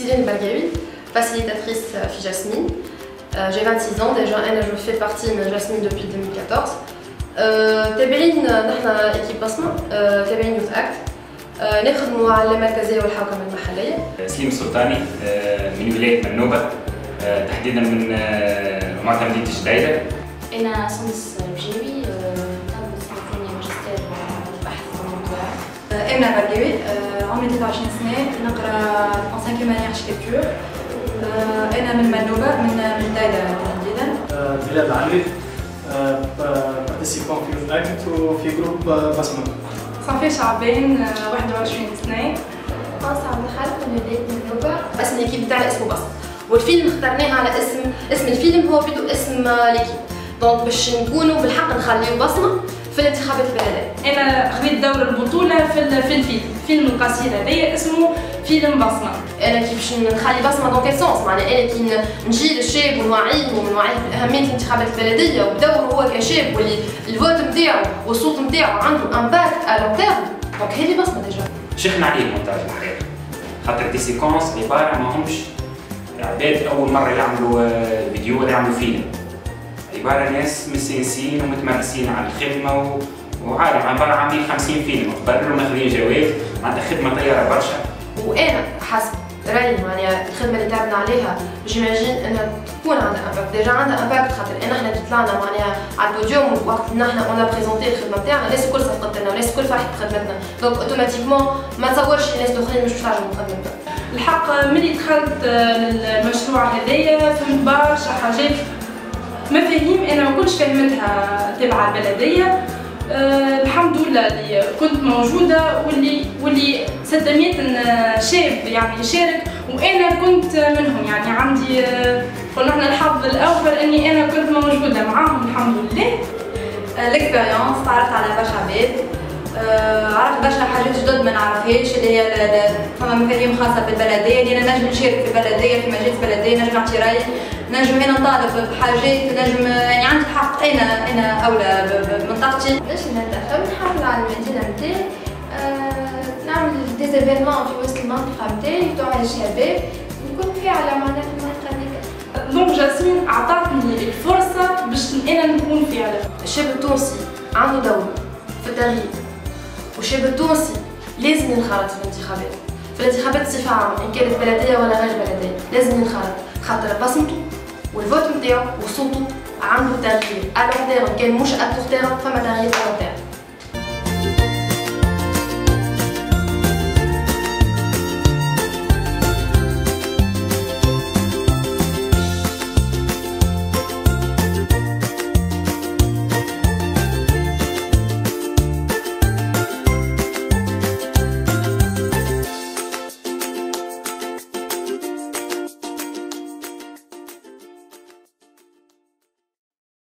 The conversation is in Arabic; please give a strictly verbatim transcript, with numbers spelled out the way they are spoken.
Céline Bargaoui, facilitatrice في جاسمين. J'ai vingt-six ans déjà, je fais partie de Jasmine depuis deux mille quatorze. تابعين نحن اكيب بصمة، تابعين يوث اكت، نخدموا على المركزية والحوكمة المحلية. سليم السلطاني من ولاية منوبة، تحديدا من معتمدية الجديدة. أنا سندس بجيوي، طالبة سنة ثانية ماجستير البحث في الموضوع. أمنة برقاوي، عمري ثلاثة وعشرين سنة، نقرا en cinquième année architecture. أنا من منوبة، من الجديدة تحديدا. بلال علي، participant في يوث اكت وفي جروب بصمة. صافي شعبان، واحد وعشرين سنة. قاصة عبد الخالق من ولاية منوبة. اسم الكيب بتاعنا اسمه بصمة. والفيلم اخترناه على اسم اسم الفيلم هو بدو اسم ليكيب. دونك باش نكونوا بالحق نخليو بصمة في الانتخابات البلدية. أنا خذيت دور البطولة في في الفيلم، فيلم القصير هذايا اسمه فيلم بصمة. أنا كي باش نخلي بصمة دون كيل سونس، معناها أنا كي نجي للشاب ونوعيه ونوعيه بأهمية الانتخابات البلدية وبدوره هو كشاب واللي الفوت نتاعو والصوت نتاعو عنده امباكت ا لون تيرم، دونك هذه بصمة ديجا. شيخنا عليه المونتاج الحقيقة، خاطر دي سيكونس عبارة ماهمش عباد أول مرة يعملوا فيديو ولا يعملوا فيلم. عبارة ناس مستانسين ومتمرسين على الخدمة وعارف عبارة عاملين خمسين فيلم قبل ماخذين جوائز، معناتها خدمة طيارة برشا. وأنا حسب رأيي معناها الخدمة اللي تعبنا عليها جيماجين انها تكون عندها امباكت، ديجا عندها امباكت خاطر انا احنا كي طلعنا معناها على البوديوم وقت اللي احنا اون بريزونتي الخدمة نتاعنا الناس الكل صفقت لنا والناس الكل فرحت بخدمتنا، دونك اوتوماتيكمون ما تصورش الناس الاخرين مش باش يعجبهم خدمتنا. الحق ملي دخلت للمشروع هذايا فهمت برشا حاجات مفاهيم انا ما كنتش فهمتها تبع البلديه. أه الحمد لله اللي كنت موجوده واللي واللي ستميت شاب يعني يشارك وانا كنت منهم، يعني عندي قلنا احنا الحظ الاول اني انا كنت موجوده معاهم الحمد لله. الاكسبيريونس تعرفت على برشا عباد، عرفت برشا حاجات جدد ما نعرفهاش اللي هي فما مفاهيم خاصه بالبلديه اللي انا نجم نشارك في البلديه في مجلس البلديه، نجم نعطي رايي، نجم انا نطالب بحاجات، نجم يعني عندي الحق انا انا اولى بمنطقتي. باش نتفهم نحافظ على المدينه نتاعي، نعمل دي زيفينمون في وسط المنطقه نتاعي تاع الشباب، نكون فاعله معناها في المنطقه هذيك. دونك جاسمين عطاتني الفرصه باش انا نكون فاعله. الشاب التونسي عنده دور في التغيير، والشاب التونسي لازم ينخرط في الانتخابات، في الانتخابات بصفه عامه ان كانت بلديه ولا غير بلديه، لازم ينخرط خاطر بصمته والفوت نتاعو وصوته عنده تغيير، ا لون تيرم كان مش ا كور تيرم فما تغيير ا لون تيرم.